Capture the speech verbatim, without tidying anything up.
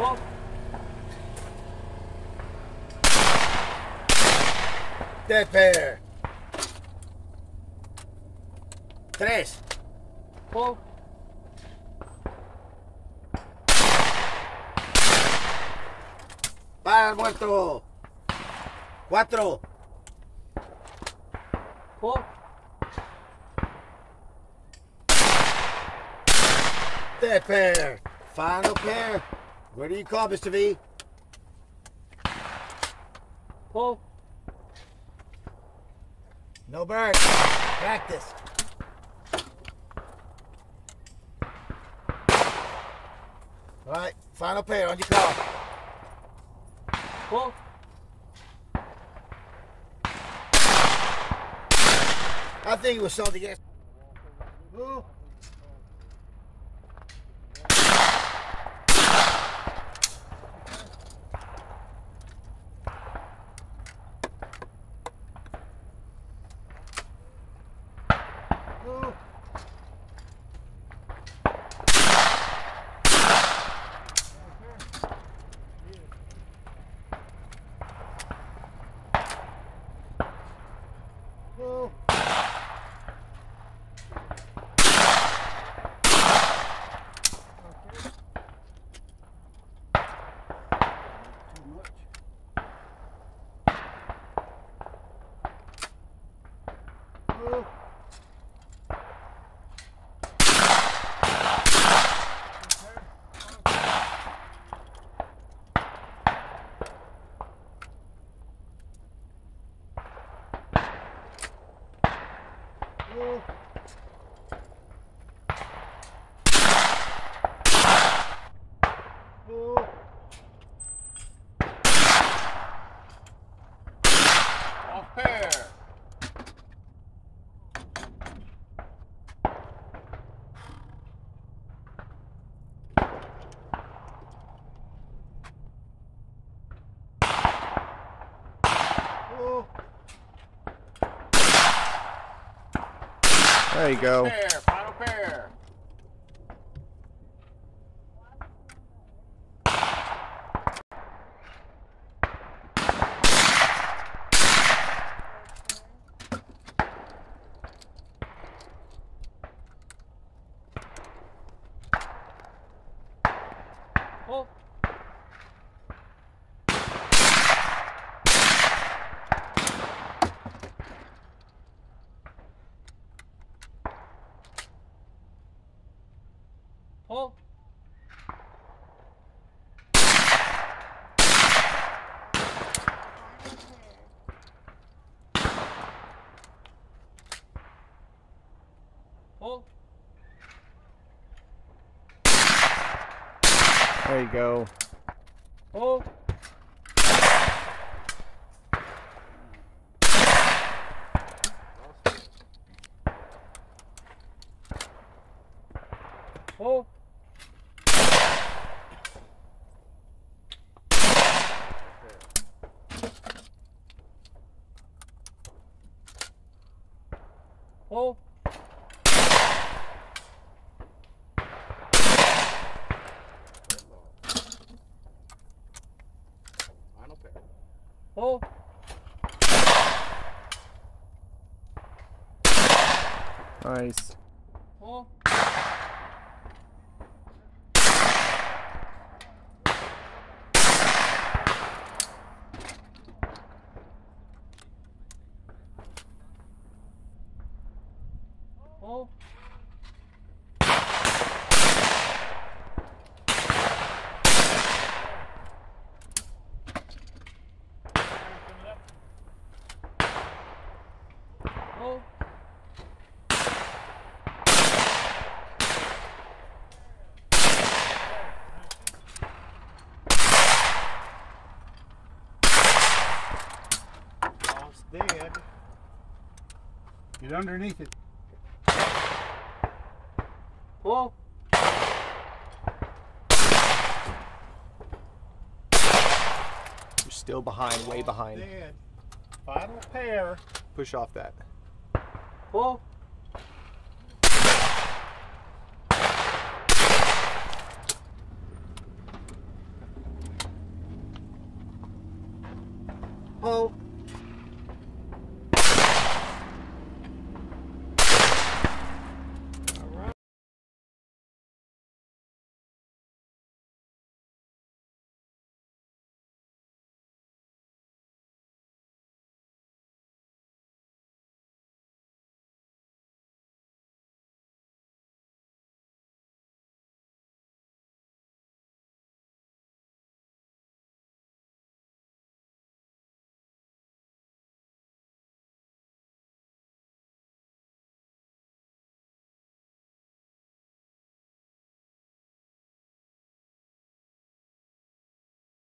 Pull. Dead pair. Tres. Pull. Para el muerto. Cuatro. Pull. Dead pair. Final pair. What do you call, Mister V? Pull. No bird. Practice. All right. Final pair on your call. Pull. I think it was something else. Ooh. Ooh. Ooh. Ooh. Ooh. Ooh. Off pair. Ooh. There you go. Pair. Final pair. Pull. Pull. Pull. There you go. Pull. Pull. Pull. Final pair. Pull. Nice. Pull. Pull. Pull. Lost dead. Get underneath it. Pull. You're still behind, way behind. Dead. Final pair. Push off that. Pull. Ho.